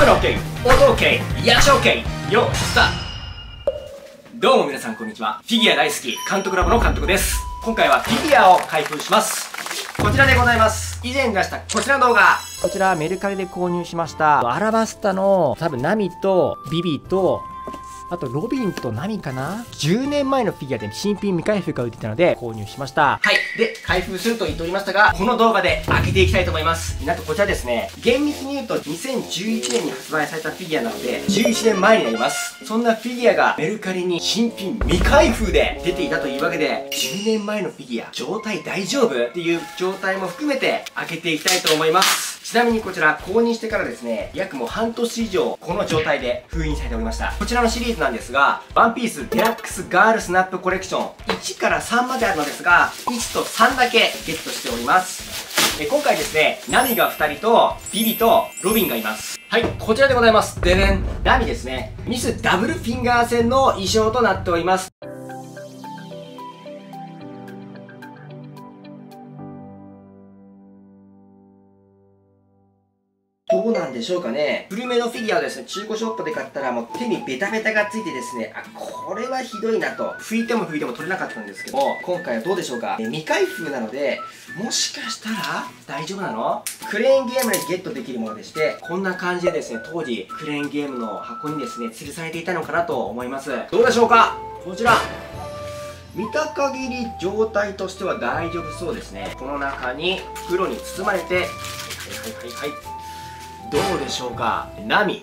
カメラ OK、 音 OK、 役者 OK、 よースタート。どうも皆さんこんにちは。フィギュア大好き監督ラボの監督です。今回はフィギュアを開封します。こちらでございます。以前出したこちらの動画、こちらメルカリで購入しましたアラバスタの多分ナミとビビとあとロビンとナミかな、10年前のフィギュアで新品未開封が売っていたので購入しました。はい。で、開封すると言っておりましたが、この動画で開けていきたいと思います。なんとこちらですね、厳密に言うと2011年に発売されたフィギュアなので、11年前になります。そんなフィギュアがメルカリに新品未開封で出ていたというわけで、10年前のフィギュア、状態大丈夫っていう状態も含めて開けていきたいと思います。ちなみにこちら購入してからですね、約もう半年以上この状態で封印されておりました。こちらのシリーズなんですが、ワンピースデラックスガールスナップコレクション1から3まであるのですが、1と3だけゲットしております。今回ですね、ナミが2人とビビとロビンがいます。はい、こちらでございます。ででん。ナミですね、ミスダブルフィンガー戦の衣装となっております。どうなんでしょうかね。古めのフィギュアをですね、中古ショップで買ったらもう手にベタベタがついてですね、あ、これはひどいなと。拭いても拭いても取れなかったんですけども、今回はどうでしょうか。未開封なので、もしかしたら大丈夫なの？クレーンゲームでゲットできるものでして、こんな感じでですね、当時クレーンゲームの箱にですね、吊るされていたのかなと思います。どうでしょうか？こちら。見た限り状態としては大丈夫そうですね。この中に袋に包まれて、はいはいはいはい。どうでしょうか。ナミ。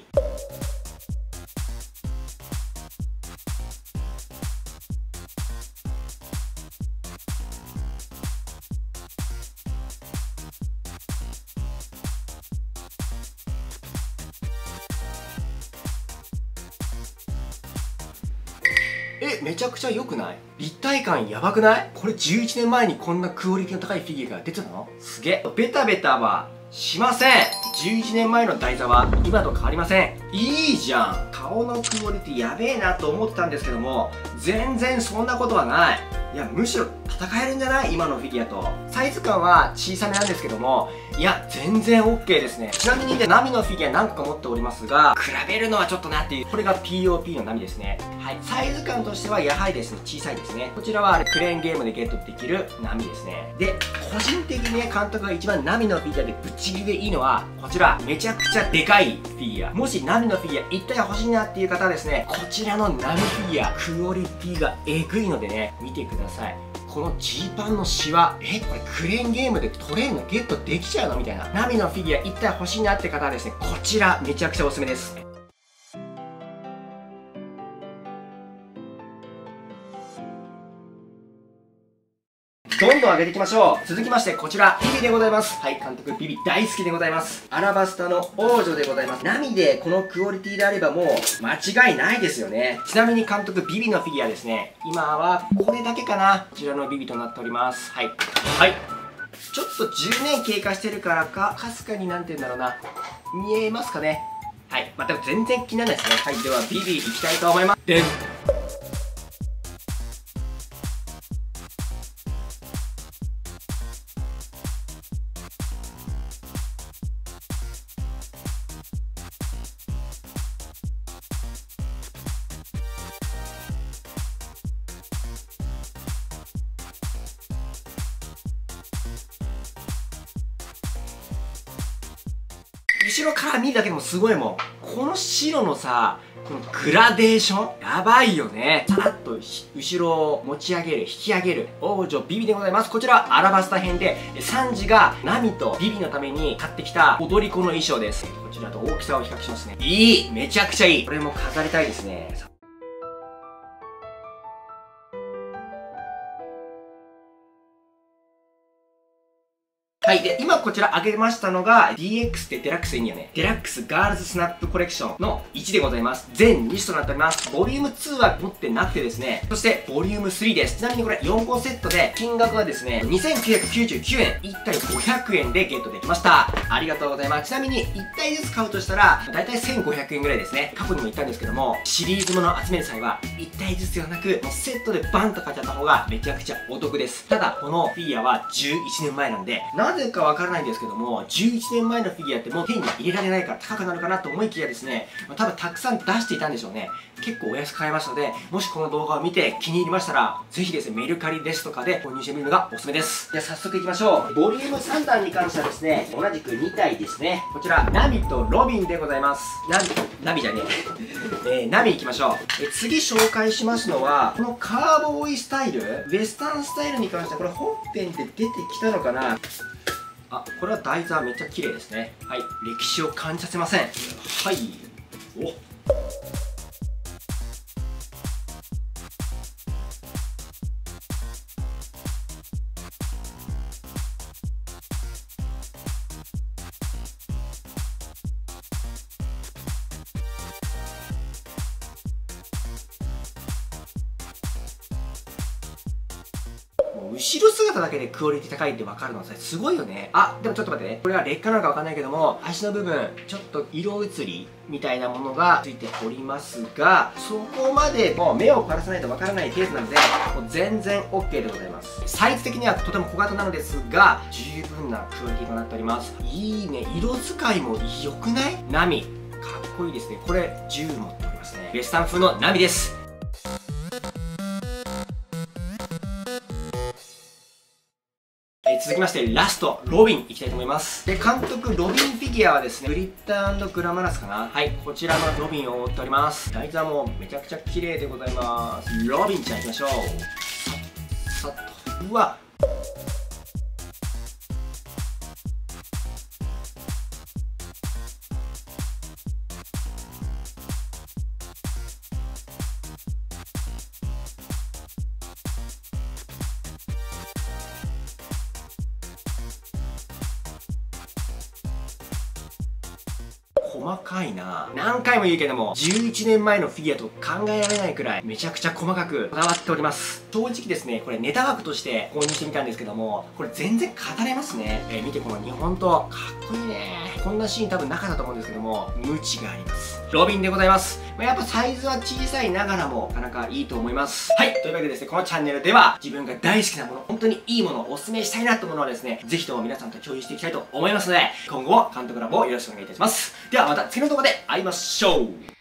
めちゃくちゃ良くない？立体感やばくない？これ11年前にこんなクオリティの高いフィギュアが出てたの？すげえ。ベタベタはしません。11年前の台座は今と変わりません。いいじゃん。顔のクオリティやべえなと思ってたんですけども、全然そんなことはない。いや、むしろ戦えるんじゃない？今のフィギュアと。サイズ感は小さめなんですけども、いや、全然 OK ですね。ちなみにね、ナミのフィギュア何個か持っておりますが、比べるのはちょっとなっていう。これが POP のナミですね。はい。サイズ感としてはやはりですね、小さいですね。こちらはあれ、クレーンゲームでゲットできるナミですね。で、個人的にね、監督が一番ナミのフィギュアでぶっちぎりでいいのは、こちら、めちゃくちゃでかいフィギュア。もしナミのフィギュア一体欲しいなっていう方はですね、こちらのナミフィギュア、クオリティがえぐいのでね、見てください。このジーパンのシワ、これクレーンゲームで取れるのゲットできちゃうのみたいな。ナミのフィギュア一体欲しいなって方はですね、こちらめちゃくちゃおすすめです。どんどん上げていきましょう。続きまして、こちら、ビビでございます。はい、監督、ビビ大好きでございます。アラバスタの王女でございます。ナミでこのクオリティであればもう間違いないですよね。ちなみに監督、ビビのフィギュアですね。今はこれだけかな。こちらのビビとなっております。はい。はい。ちょっと10年経過してるからか、かすかになんて言うんだろうな。見えますかね。はい。まあ、でも全然気にならないですね。はい。では、ビビいきたいと思います。でん。後ろから見るだけでもすごいもん。この白のさ、このグラデーションやばいよね。さらっと後ろを持ち上げる、引き上げる王女ビビでございます。こちらアラバスタ編でサンジがナミとビビのために買ってきた踊り子の衣装です。こちらと大きさを比較しますね。いい、めちゃくちゃいい。これも飾りたいですね。はい。で、今こちら上げましたのが DX ってデラックスエニアね。デラックスガールズスナップコレクションの1でございます。全2種となっております。ボリューム2は持ってなくてですね。そしてボリューム3です。ちなみにこれ4個セットで金額はですね、2999円。1体500円でゲットできました。ありがとうございます。ちなみに1体ずつ買うとしたら、だいたい1500円ぐらいですね。過去にも言ったんですけども、シリーズもの集める際は1体ずつではなく、もうセットでバンと買っちゃった方がめちゃくちゃお得です。ただ、このフィギュアは11年前なんで、なぜかわからないんですけども、11年前のフィギュアってもう手に入れられないから高くなるかなと思いきやですね、多分たくさん出していたんでしょうね。結構お安く買えますので、もしこの動画を見て気に入りましたら、ぜひですね、メルカリですとかで購入してみるのがおすすめです。じゃあ早速いきましょう。ボリューム3弾に関してはですね、同じく2体ですね。こちら、ナミとロビンでございます。ナミじゃねえ。ナミいきましょう。次紹介しますのは、このカーボーイスタイル、ウエスタンスタイルに関しては、これ本編で出てきたのかな。あ、これは台座めっちゃ綺麗ですね。はい、歴史を感じさせません。はい。お、後ろ姿だけでクオリティ高いって分かるのはすごいよね。あ、でもちょっと待ってね。これは劣化なのか分かんないけども、足の部分、ちょっと色移りみたいなものがついておりますが、そこまでもう目を凝らさないと分からない程度なので、もう全然 OK でございます。サイズ的にはとても小型なのですが、十分なクオリティとなっております。いいね。色使いも良くない？ナミ。かっこいいですね。これ、銃持っておりますね。ウエスタン風のナミです。続きましてラストロビンいきたいと思います。で、監督ロビンフィギュアはですね、グリッター&グラマラスかな。はい、こちらのロビンを覆っております。台座もめちゃくちゃ綺麗でございます。ロビンちゃんいきましょう。さっと、うわ、細かいな。何回も言うけども、11年前のフィギュアと考えられないくらいめちゃくちゃ細かくこだわっております。正直ですね、これネタ枠として購入してみたんですけども、これ全然語れますね。見てこの2本と、かっこいいね。こんなシーン多分なかったと思うんですけども、無知があります。ロビンでございます。やっぱサイズは小さいながらもなかなかいいと思います。はい、というわけでですね、このチャンネルでは自分が大好きなもの、本当にいいものをおすすめしたいなと思うのはですね、ぜひとも皆さんと共有していきたいと思いますので、今後も監督ラボをよろしくお願いいたします。ではまた次の動画で会いましょう。